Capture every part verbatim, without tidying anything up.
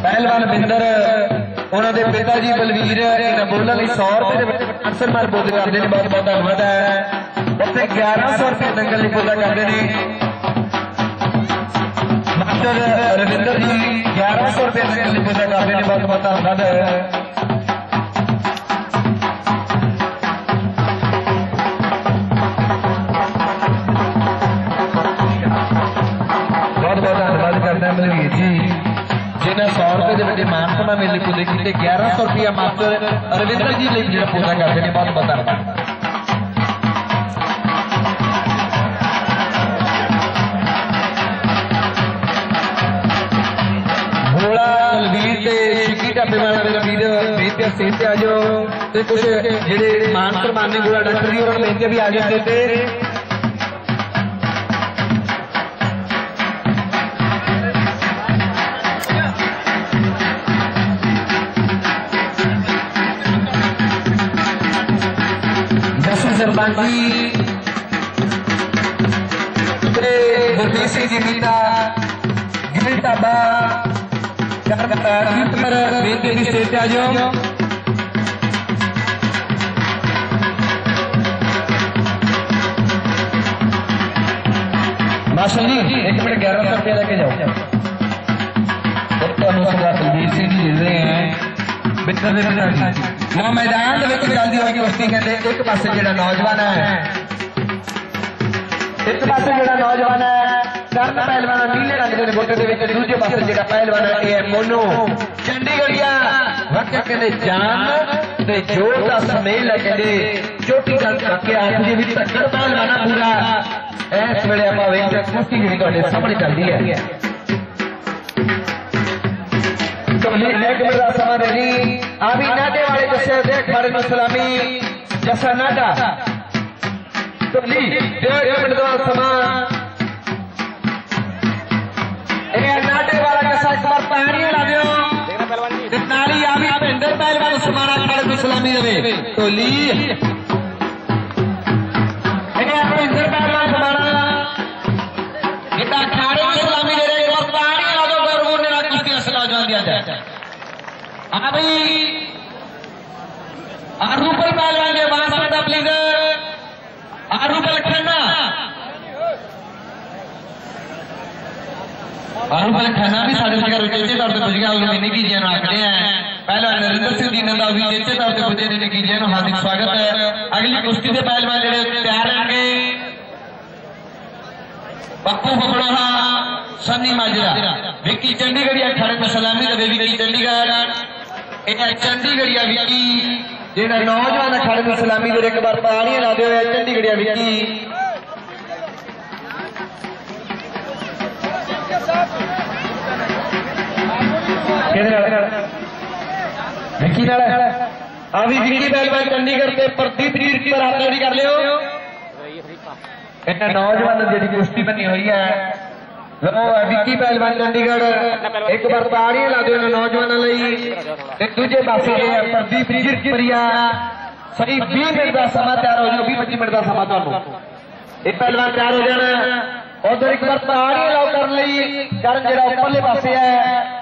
पहलवान बिंदर उन्होंने पिता जी बलवीर इन्हें बोलने सौ रुपए अक्सर मार बोलते करते हैं। बहुत बहुत धन्यवाद है। उत्थे ग्यारह सौ रुपये दंगल बोला करते हैं मास्टर रविंदर जी, ग्यारह सौ रुपये दंगल बोला करते हैं। बहुत बहुत धन्यवाद है। बलवीर जी जिन्हें सौ रुपए के बड़े मानसमा मेले पूरे किए, ग्यारह सौ रुपया मास्टर रविंदर जी लिए जो पूरा करते हैं। बहुत बहुत धन्यवाद। घोड़ा बलवीर से शिकी ढाबे वाला मेरा वीर बेहतर सेहत से आ जाओ तो कुछ जेडे मान सम्मान घोड़ा डॉक्टर जी और बेहतर भी आ जाते थे। सरपंची गुरमीत सिंह जी मीता गिल ढाबा बेनती की स्टेज पे आ जाओ। मास्टर जी एक मिनट ग्यारह सौ रुपया लेके जाओ। बलवीर सिंह जी जिल रहे हैं वो मैदान चलती हुई कुश्ती कहते एक पास जो नौजवान है एक पास जो नौजवान है करण पहलवान नीले रंग के गोटे के दूजे पास जो पहलवान है मोनू चंडीगढ़िया वक्त कहते जान ते जोर का समेल है कहते चोटी करके हाथ जी भी तकड़ पहलवाना पूरा इस वेले आप वेख कुश्ती जी तुहाडे सामने चलती है। समा रही अभी नाटे वाले जैसे देख मारे सलामी जैसा नाटा तो ली मिनट समा नाटे वाला जैसा एक बार पानी ला दो नाली अभी भेंदर पहलवान समाना खड़े सलामी रवे तो ली भेंदर पहलवान समाना इतना खाड़े सलामी दे रहे और पानी ला दो गर्व ने कुश्ती असला जान दिया जाए। अभी आरूपल पहलवान के वहां सकता प्लीज आरूपल खन्ना आरूपल खन्ना भी साढ़े जगह चेचे तौर पर पुज गया उन्होंने की जी आखते हैं पहलवान नरेंद्र सिंह जी नंदा भी चेचे तौर पर पुजे ने की जी हार्दिक स्वागत है। अगली कुश्ती के पहलवान जो तैयार रहेंगे पप्पू बबड़ोहा सन्नी माजरा विक्की चंडीगढ़िया खड़े में सलामी लगे विक्की चंडीगढ़ चंडीगढ़िया विक्की जेड़ा नौजवान खड़े में सलामी दे एक बार पानी ला दो चंडीगढ़िया विक्की विक्की अभी विक्की पहलवान चंडीगढ़ के प्रदीप जी पर हाथ जोड़ी कर लियो। इन्हें नौजवान जी कुश्ती बनी हुई है विक्की पहलवान चंडीगढ़ एक बार ताड़ियां ला दो नौजवानों दूजे पासे प्रदीप जिरपरिया सही बीस मिनट का समा तैयार हो जाओ। बीस पच्चीस मिनट का समा तो एक पहलवान तैयार हो जाना उधर एक बार ताड़ियां लाओ कर ली कारण जो उपरले पासे है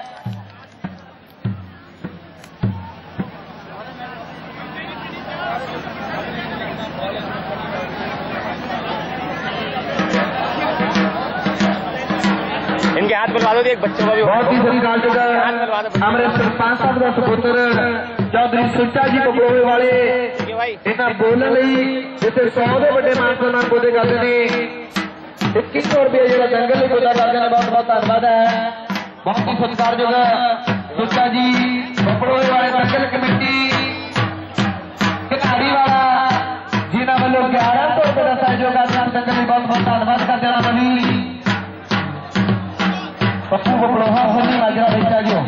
इनके हाथ मिलवा दो एक बच्चों का भी बहुत ही सही काल चुका हमारे सरपंच साहब का सुपुत्र चौधरी सुच्चा जी बबड़ोहे वाले इन्हें बोलने जिसे सौ के बड़े मान सम्मान पौधे करते हैं इक्कीस सौ रुपये जो दंगल पौधा करते हैं। बहुत बहुत धन्यवाद है। बहुत ही सत्कार जो सुच्चा जी बबड़ोहे वाले दंगल कमेटी खिलाड़ी वाला जिन्होंने वालों ग्यारह सौ रुपये का सहयोग करते दंगल बहुत बहुत धन्यवाद करते हैं। बनी पप्पू बबड़ोहा सन्नी माजरा बेचा जो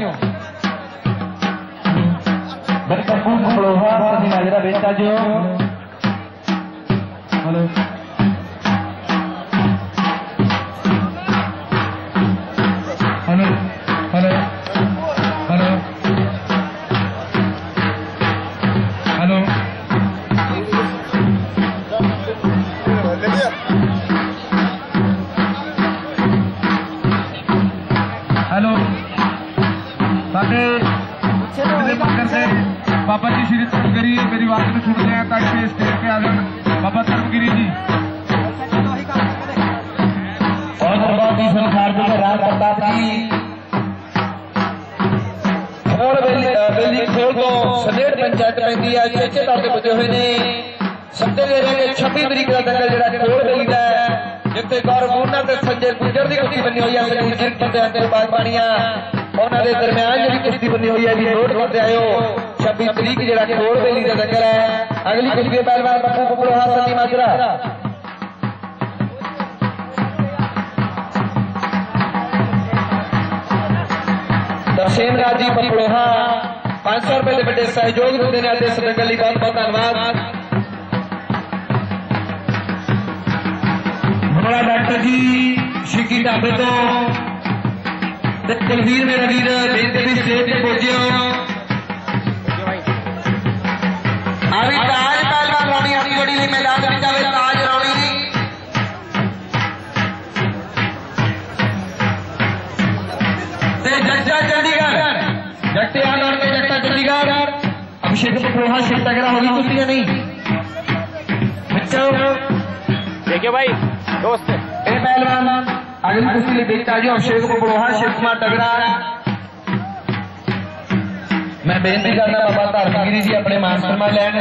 पप्पू बबड़ोहा सन्नी माजरा बेचा जो hello hello hello hello hello hello ਸਾਡੇ ਦੇ ਮੰਗਰ ਦੇ ਬਾਬਾ ਜੀ ਸ਼੍ਰੀ ਧਰਮਗਿਰੀ ਮੇਰੀ ਬਾਤ ਨੂੰ ਸੁਣਦੇ हैं ताकि स्टेज पे आ जाए बाबा धर्मगिरी जी और बाबा जी संसार जी राज प्रताप जी खोल बेली बेली खोल तो सनेट पंचायत पैंदी है चेचे तौर ते पुजे हुए ने समझे दे रहे हैं छब्बीस तरीक का दंगल जरा खोल बेली का जिथे गौरव मूर्ना ते संजय गुजर की कुश्ती बनी हुई है संजय पंचायत के बाद पानिया उन्होंने दरम्यान जी कुश्ती बनी हुई है भी नोट करते आयो छब्बीस तरीक जरा खोल बेली का दंगल है अगली कुश्ती पहलवान पप्पू पकड़ोहा सनी माजरा दर्शन राज जी पकड़ोहा पांच सौ रुपए के बड़े सहयोग देने आते इस दंगल लिए बहुत बहुत धन्यवाद बड़ा डॉक्टर जी शिकी ढाबे तो कुलवीर मेरा वीर बेनते भी स्टेज पे पहुंचे अभी ताज पहलवान रोनी अपनी जोड़ी लिए मैदान में जावे ताज रोनी जट्टा चंडीगढ़ जट्टे आनंद के जट्टा चंडीगढ़ अभिषेक पकड़ोहा शिव तगड़ा होगी कुछ या नहीं बच्चों देखिए भाई दोस्त ए पहलवान अगली कुश्ती लिए देखता जी अभिषेक पकड़ोहा शिव कुमार तगड़ा मैं बेनती करना बाबा धर्मगिरी जी अपने मान सम्मान लैन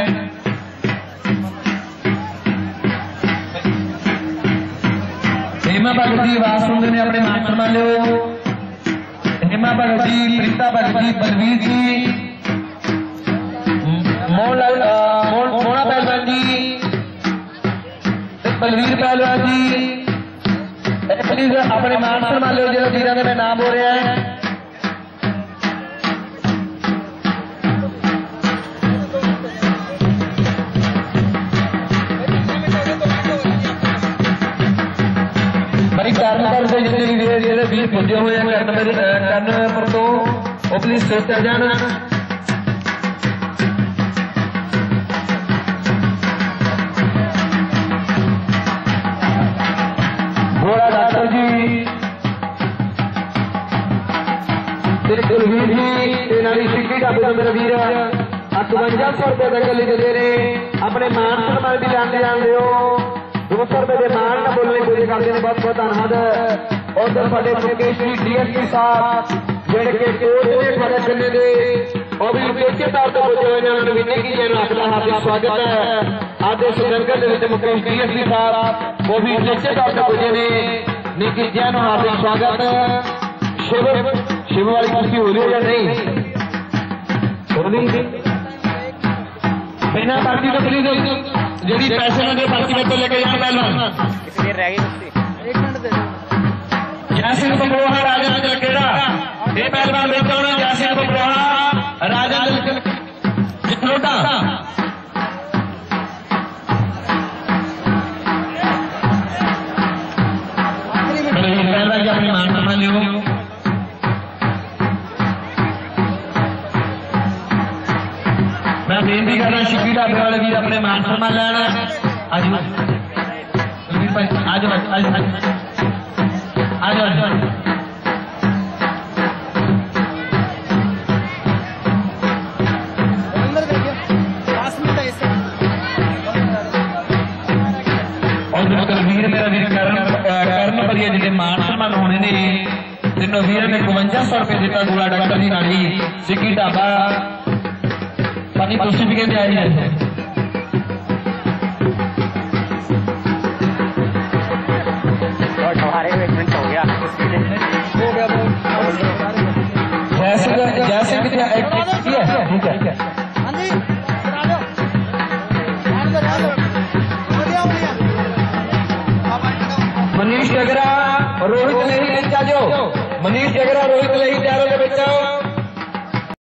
हेमा भगत जी आवाज सुनते ने अपने मान सम्मान लो हेमा भगत जी प्रीता भगत जी बलवीर जी मोहनलाल मोहना पहलवान जी बलवीर पहलवान जी प्लीज अपने मान सम्मान लो जो वीर ने मैं नाम बोल रहा है बड़ी कारणकर से जितने भी वीर वीर पुजे हुए हैं कर्ण मेरे कर्ण पर तो वो प्लीज स्टेज पर जाना घोड़ा डॉक्टर जी कुलवीर जी नारी सिक्की ढाबे तो मेरा वीर अकवंजा सौ रुपए दंगल दे रहे अपने मान सम्मान भी जान जान दो दो सौ रुपए के मान न बोलने पूरे करते हैं बहुत बहुत धन्यवाद उधर साढ़े मुकेश जी डीएसपी साहब जेड़े के कोच ने खड़े करने दे और भी उद्देश्य तौर पर पुजे हुए हैं उन्होंने विनय की जैन अपना हार्दिक स्वागत है आधे सुदंगल के मुकेश डीएसपी साहब वो भी उद्देश्य तौर पर पुजे ने निकी जैन हार्दिक स्वागत शिव शिव वाली कुश्ती हो रही है या नहीं होनी बिना बाकी तो प्लीज यदि पैसे लगे बाकी में तो लेके जाए पहलवान किसी देर रह गई कुश्ती जयसिंह पकड़ोहा राजेंद्र केड़ा ये पहलवान देखते हो जयसिंह पकड़ोहा राजेंद्र चित्रोटा पहलवान की अपनी मान सम्मान लियो मैं बेनती कर रहा शिकी ढाबे वाले भी अपने मान सम्मान लेना आज आज आज आज और वीर मेरा वीर कर्ण कर्ण भरिया जिन्हें मान सम्मान होने ने तीनों वीर ने इकवंजा सौ रुपए दिता गुला डॉक्टर की नाली सिक्की ढाबा पानी कुश्ती भी कहते आई है और हमारे एक मिनट हो गया हो गया जैसे जैसे कितना एक्टिव किया है ठीक है मनीष जगरा रोहित लही जाओ मनीष जगरा रोहित लही चारों के बच्चों